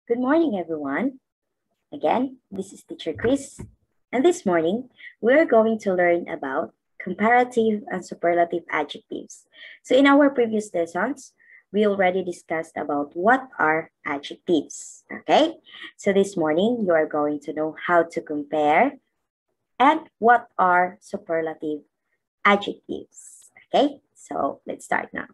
Good morning, everyone. Again, this is Teacher Chris, and this morning we're going to learn about comparative and superlative adjectives. So in our previous lessons, we already discussed about what are adjectives, okay? So this morning you are going to know how to compare and what are superlative adjectives, okay? So let's start now.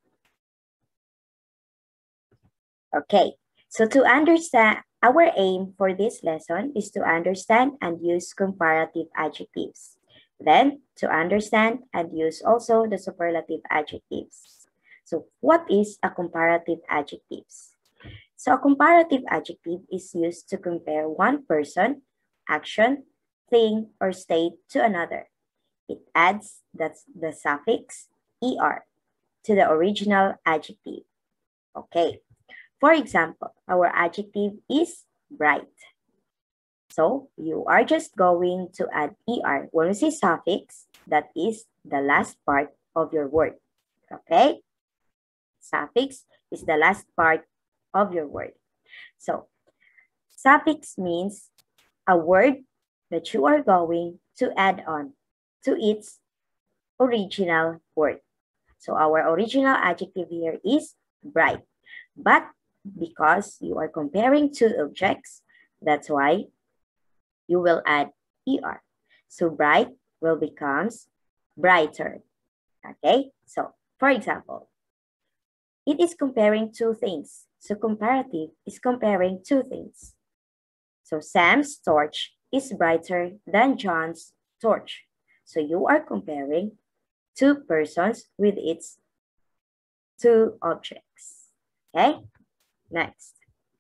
Okay, so to understand, our aim for this lesson is to understand and use comparative adjectives. Then, to understand and use also the superlative adjectives. So, what is a comparative adjectives? So, a comparative adjective is used to compare one person, action, thing, or state to another. It adds the suffix er to the original adjective. Okay. For example, our adjective is bright. So you are just going to add er. When we say suffix, that is the last part of your word. Okay? Suffix is the last part of your word. So suffix means a word that you are going to add on to its original word. So our original adjective here is bright. But because you are comparing two objects, that's why you will add er. So bright will becomes brighter. Okay, so for example, it is comparing two things. So comparative is comparing two things. So Sam's torch is brighter than John's torch. So you are comparing two persons with its two objects. Okay. Next,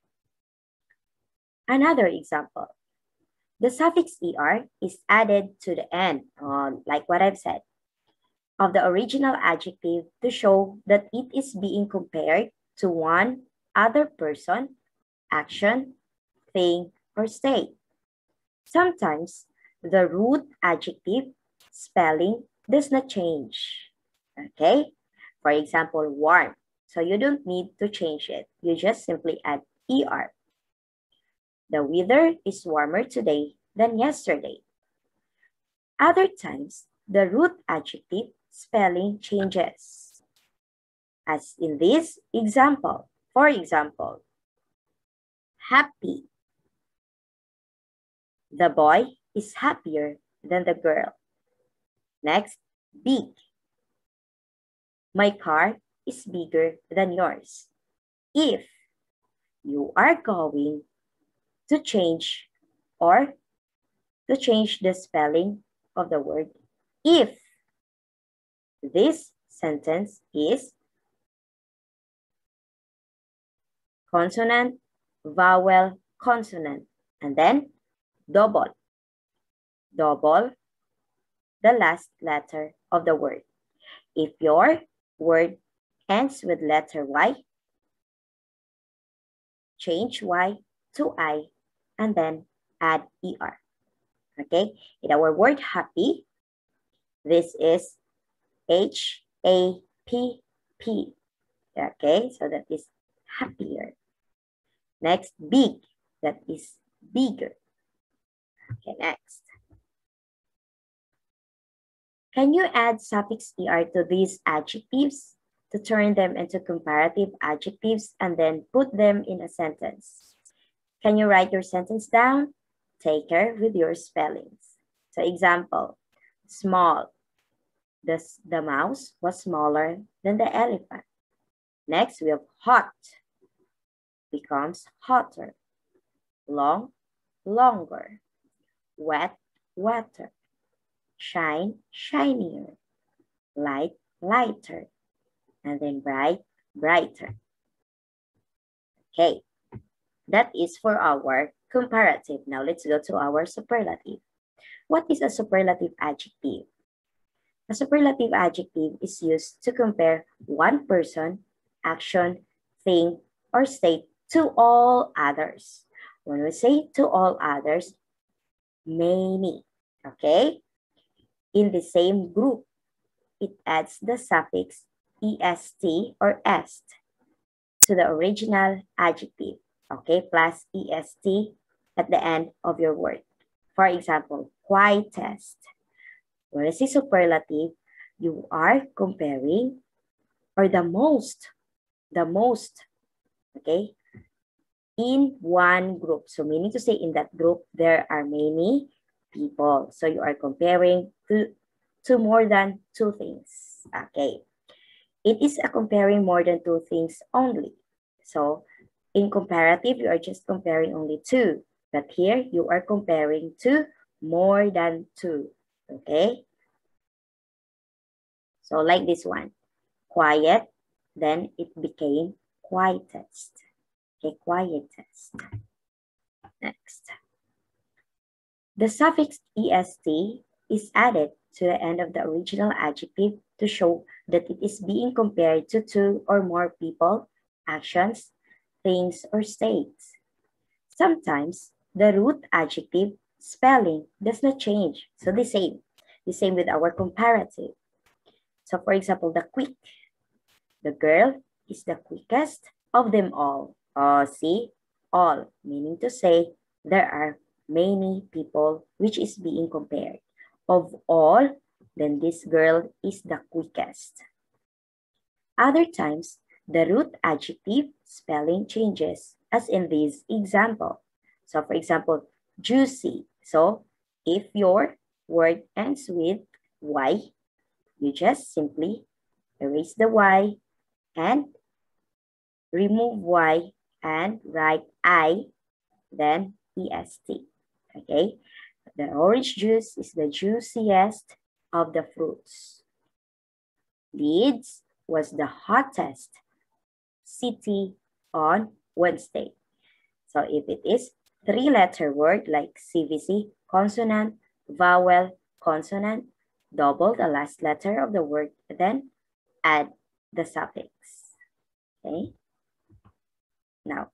another example. The suffix er is added to the end, like what I've said, of the original adjective to show that it is being compared to one other person, action, thing, or state. Sometimes the root adjective spelling does not change. Okay? For example, warm. So you don't need to change it. You just simply add er. The weather is warmer today than yesterday. Other times, the root adjective spelling changes. As in this example, for example, happy. The boy is happier than the girl. Next, big. My car is bigger than yours. If you are going to change or to change the spelling of the word if, this sentence is consonant, vowel, consonant, and then double. Double the last letter of the word. If your word ends with letter Y, change Y to I, and then add er. Okay, in our word happy, this is H-A-P-P. Okay, so that is happier. Next, big, that is bigger. Okay, next. Can you add suffix er to these adjectives to turn them into comparative adjectives and then put them in a sentence? Can you write your sentence down? Take care with your spellings. So example, small. The mouse was smaller than the elephant. Next, we have hot. Becomes hotter. Long, longer. Wet, wetter. Shine, shinier. Light, lighter. And then bright, brighter. Okay, that is for our comparative. Now let's go to our superlative. What is a superlative adjective? A superlative adjective is used to compare one person, action, thing, or state to all others. When we say to all others, many, okay? In the same group, it adds the suffix est or est to the original adjective. Okay, plus est at the end of your word. For example, quietest. Whereas a superlative, you are comparing, or the most, okay, in one group. So meaning to say in that group, there are many people. So you are comparing to more than two things. Okay. It is a comparing more than two things only. So in comparative, you are just comparing only two. But here you are comparing to more than two. Okay. So like this one, quiet, then it became quietest. Okay, quietest. Next. The suffix est is added to the end of the original adjective to show that it is being compared to two or more people, actions, things, or states. Sometimes the root adjective spelling does not change. So the same with our comparative. So for example, the quick. The girl is the quickest of them all. See, all, meaning to say there are many people which is being compared. Of all, then this girl is the quickest. Other times, the root adjective spelling changes, as in this example. So for example, juicy. So if your word ends with Y, you just simply erase the Y and remove Y and write I, then EST. Okay, the orange juice is the juiciest of the fruits. Leeds was the hottest city on Wednesday. So if it is three-letter word like CVC, consonant, vowel, consonant, double the last letter of the word, then add the suffix. Okay. Now,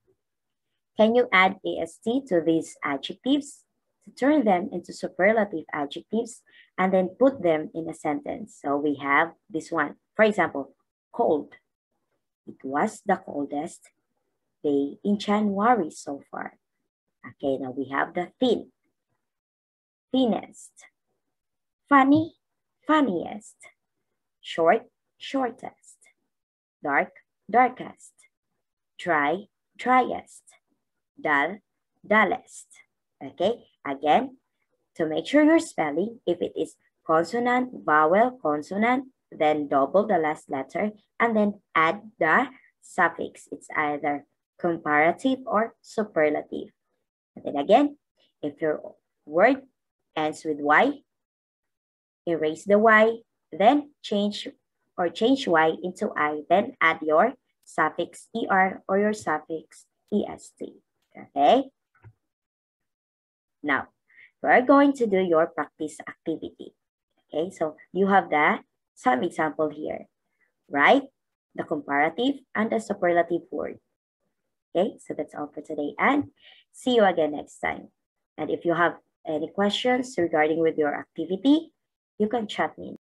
can you add est to these adjectives to turn them into superlative adjectives and then put them in a sentence? So we have this one. For example, cold. It was the coldest day in January so far. Okay, now we have the thin. Thinnest. Funny, funniest. Short, shortest. Dark, darkest. Dry, driest. Dull, dullest. Okay, again, to make sure you're spelling, if it is consonant, vowel, consonant, then double the last letter and then add the suffix. It's either comparative or superlative. And then again, if your word ends with Y, erase the Y, then change Y into I, then add your suffix ER or your suffix EST. Okay? Now, we're going to do your practice activity. Okay, so you have some example here. Write the comparative and the superlative word. Okay, so that's all for today and see you again next time. And if you have any questions regarding with your activity, you can chat me.